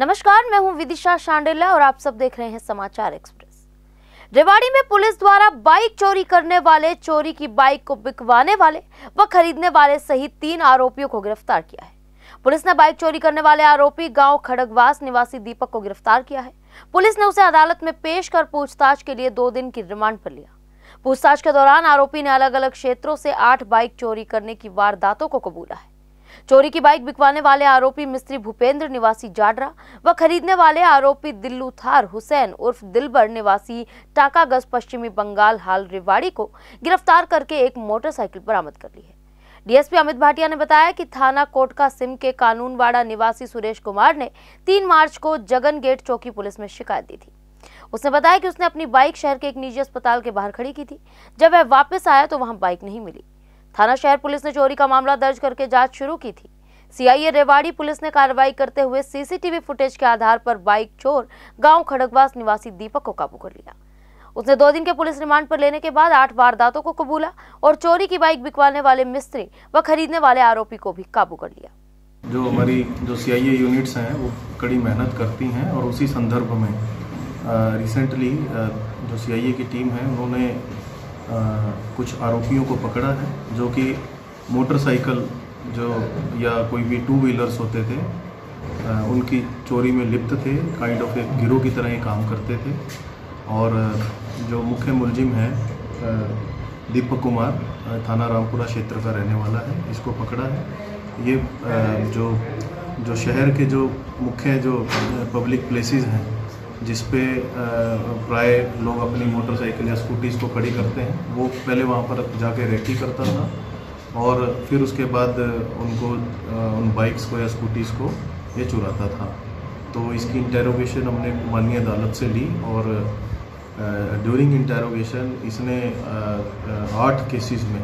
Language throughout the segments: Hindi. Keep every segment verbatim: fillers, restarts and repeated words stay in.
नमस्कार, मैं हूं विदिशा शांडिल्य और आप सब देख रहे हैं समाचार एक्सप्रेस। रेवाड़ी में पुलिस द्वारा बाइक चोरी करने वाले, चोरी की बाइक को बिकवाने वाले व खरीदने वाले सहित तीन आरोपियों को गिरफ्तार किया है। पुलिस ने बाइक चोरी करने वाले आरोपी गांव खड़गवास निवासी दीपक को गिरफ्तार किया है। पुलिस ने उसे अदालत में पेश कर पूछताछ के लिए दो दिन की रिमांड पर लिया। पूछताछ के दौरान आरोपी ने अलग अलग क्षेत्रों से आठ बाइक चोरी करने की वारदातों को कबूला है। चोरी की बाइक बिकवाने वाले आरोपी मिस्त्री भूपेंद्र निवासी जाडरा व खरीदने वाले आरोपी दिल्लू थार हुसैन उर्फ दिलबर निवासी टाकागज पश्चिमी बंगाल हाल रेवाड़ी को गिरफ्तार करके एक मोटरसाइकिल बरामद कर ली है। डीएसपी अमित भाटिया ने बताया कि थाना कोटका सिम के कानूनवाड़ा निवासी सुरेश कुमार ने तीन मार्च को जगन गेट चौकी पुलिस में शिकायत दी थी। उसने बताया कि उसने अपनी बाइक शहर के एक निजी अस्पताल के बाहर खड़ी की थी। जब वह वापस आया तो वहां बाइक नहीं मिली। थाना शहर पुलिस ने चोरी का मामला दर्ज करके जांच शुरू की थी। सीआईए रेवाड़ी पुलिस ने कार्रवाई करते हुए सीसीटीवी फुटेज के आधार पर बाइक चोर गांव खड़गवास निवासी दीपक को काबू कर लिया। उसने दो दिन के पुलिस रिमांड पर लेने के बाद आठ वारदातों को कबूला और चोरी की बाइक बिकवाने वाले मिस्त्री व खरीदने वाले आरोपी को भी काबू कर लिया। जो हमारी जो सीआईए यूनिट्स हैं वो कड़ी मेहनत करती हैं और उसी संदर्भ में रिसेंटली जो सीआईए की टीम है उन्होंने आ, कुछ आरोपियों को पकड़ा है जो कि मोटरसाइकिल जो या कोई भी टू व्हीलर्स होते थे आ, उनकी चोरी में लिप्त थे। काइंड ऑफ एक गिरोह की तरह ही काम करते थे। और जो मुख्य मुलजिम है दीपक कुमार थाना रामपुरा क्षेत्र का रहने वाला है, इसको पकड़ा है। ये आ, जो जो शहर के जो मुख्य जो पब्लिक प्लेसेस हैं जिस पे प्राय लोग अपनी मोटरसाइकिल या स्कूटीज़ को खड़ी करते हैं, वो पहले वहाँ पर जाके रेकी करता था और फिर उसके बाद उनको उन बाइक्स को या स्कूटीज़ को ये चुराता था। तो इसकी इंटेरोगेशन हमने माननीय अदालत से ली और ड्यूरिंग इंटेरोगेशन इसने आठ केसेस में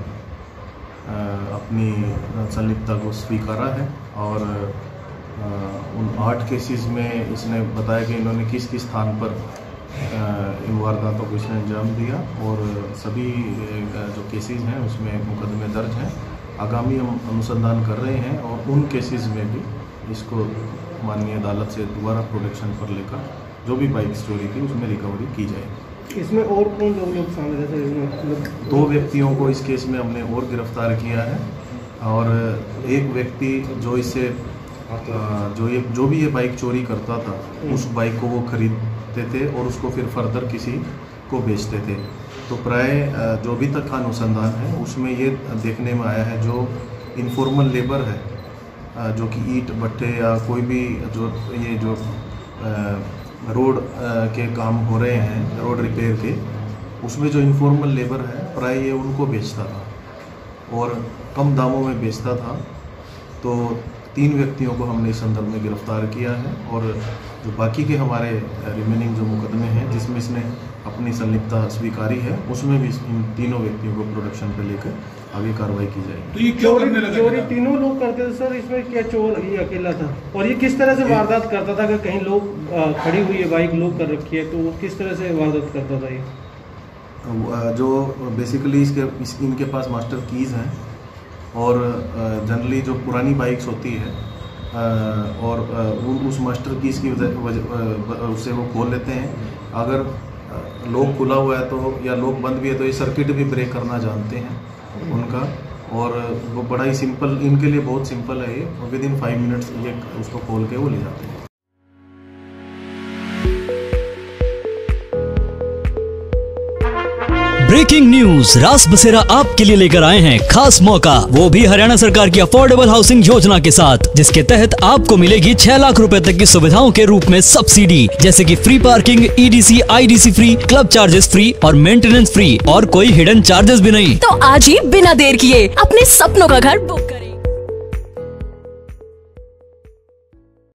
आ, अपनी संलिप्तता को स्वीकारा है। और आ, उन आठ केसेस में इसने बताया कि इन्होंने किस किस स्थान पर इन वारदातों को इसने अंजाम दिया और सभी जो केसेस हैं उसमें मुकदमे दर्ज हैं। आगामी हम अनुसंधान कर रहे हैं और उन केसेस में भी इसको माननीय अदालत से दोबारा प्रोडक्शन पर लेकर जो भी बाइक्स चोरी थी उसमें रिकवरी की जाएगी। इसमें और कौन लोग लोग शामिल हैं? दो व्यक्तियों को इस केस में हमने और गिरफ्तार किया है और एक व्यक्ति जो इसे जो ये जो भी ये बाइक चोरी करता था उस बाइक को वो खरीदते थे और उसको फिर फर्दर किसी को बेचते थे। तो प्राय जो अभी तक का अनुसंधान है उसमें ये देखने में आया है जो इनफॉर्मल लेबर है, जो कि ईंट भट्टे या कोई भी जो ये जो रोड के काम हो रहे हैं, रोड रिपेयर के, उसमें जो इनफॉर्मल लेबर है प्राय ये उनको बेचता था और कम दामों में बेचता था। तो तीन व्यक्तियों को हमने इस संदर्भ में गिरफ्तार किया है और जो बाकी के हमारे रिमेनिंग जो मुकदमे हैं जिसमें इसने अपनी संलिप्तता स्वीकारी है उसमें भी इन तीनों व्यक्तियों को प्रोडक्शन पे लेकर आगे कार्रवाई की जाएगी। तो ये क्यों करने लगा? चोरी तीनों लोग करते थे सर, इसमें क्या चोर ये अकेला था? और ये किस तरह से वारदात करता था? कि कहीं लोग खड़ी हुई है बाइक लोग कर रखी है तो वो किस तरह से वारदात करता था? ये जो बेसिकली इसके इस, इनके पास मास्टर कीज़ हैं और जनरली जो पुरानी बाइक्स होती है और उस मास्टर कीज की वजह उससे वो खोल लेते हैं। अगर लॉक खुला हुआ है तो या लॉक बंद भी है तो ये सर्किट भी ब्रेक करना जानते हैं उनका। और वो बड़ा ही सिंपल, इनके लिए बहुत सिंपल है ये, विद इन फाइव मिनट्स ये उसको खोल के वो ले जाते हैं। ब्रेकिंग न्यूज, रास बसेरा आपके लिए लेकर आए हैं खास मौका, वो भी हरियाणा सरकार की अफोर्डेबल हाउसिंग योजना के साथ, जिसके तहत आपको मिलेगी छह लाख रुपए तक की सुविधाओं के रूप में सब्सिडी, जैसे कि free parking, EDC, IDC free, club charges free और मेंटेनेंस फ्री और कोई हिडन चार्जेस भी नहीं। तो आज ही बिना देर किए अपने सपनों का घर बुक करें।